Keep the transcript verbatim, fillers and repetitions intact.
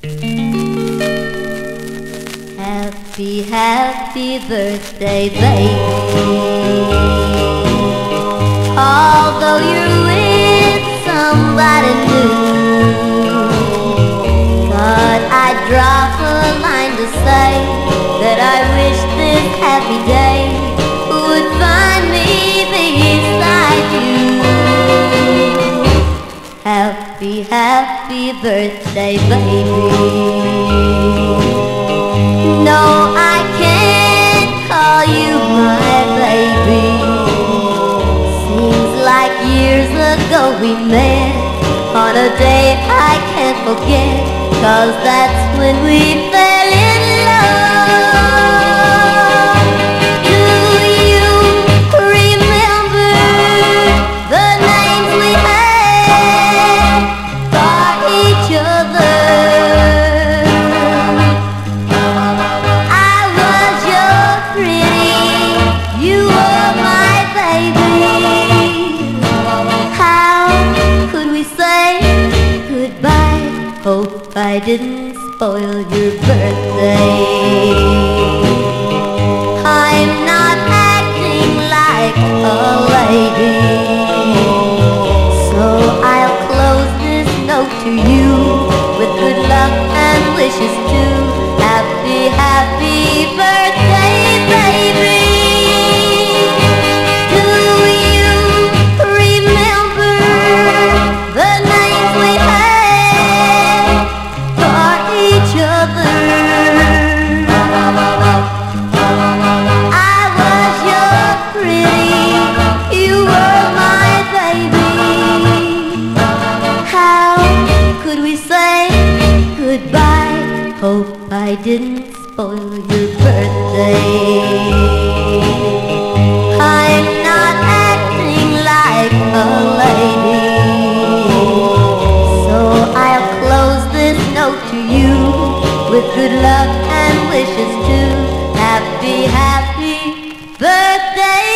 Happy, happy birthday, baby. Although you're with somebody new, thought I'd drop a line to say that I wish this happy day would find me beside you. Happy, happy birthday, baby. No, I can't call you my baby. Seems like years ago we met on a day I can't forget, 'cause that's when we fell in love. Do you remember the names we had for each other? Hope I didn't spoil your birthday. I'm not acting like a lady, so I'll close this note to you with good luck and wishes too. Happy, happy birthday, baby. Hope I didn't spoil your birthday. I'm not acting like a lady, so I'll close this note to you with good luck and wishes too. Happy, happy birthday.